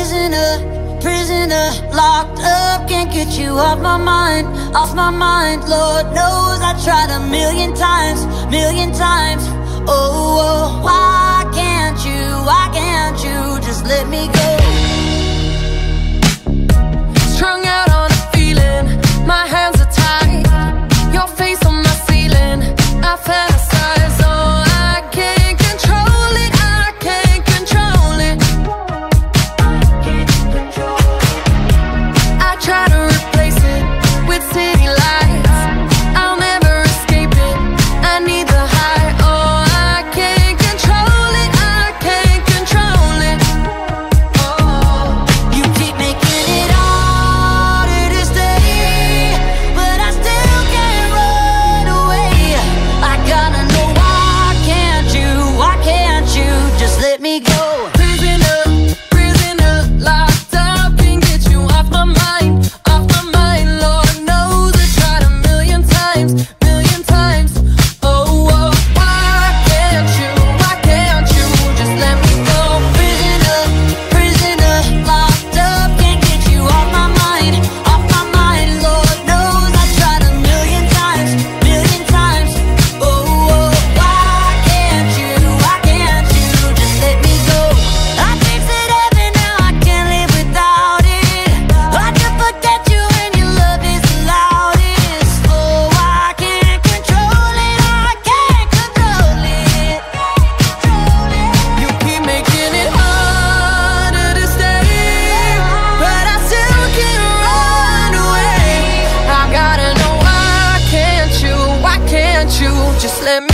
prisoner, locked up, can't get you off my mind, off my mind. Lord knows I tried a million times. Oh, why can't you just let me go? Strung out on a feeling, my hands are tied, your face on my ceiling, I fantasize, oh, I can't control it, I can't control it. I try to replace it with city lights, I'll never escape it, I need the high, oh, I can't control it, I can't control it. Oh, you keep making it harder to stay, but I still can't run away. I gotta know, why can't you just let me go? Prisoner, locked up, can't get you off my mind, Lord knows I tried a million times. Oh, why can't you just let me go? Prisoner, locked up, can't get you off my mind, Lord knows I tried a million times. Oh, why can't you just let me go? I tasted heaven, now I can't live without it. I can forget you when your love is the loudest. Oh, I can't control it, You keep making it harder to stay, but I still can't run away. I gotta know, why can't you just let me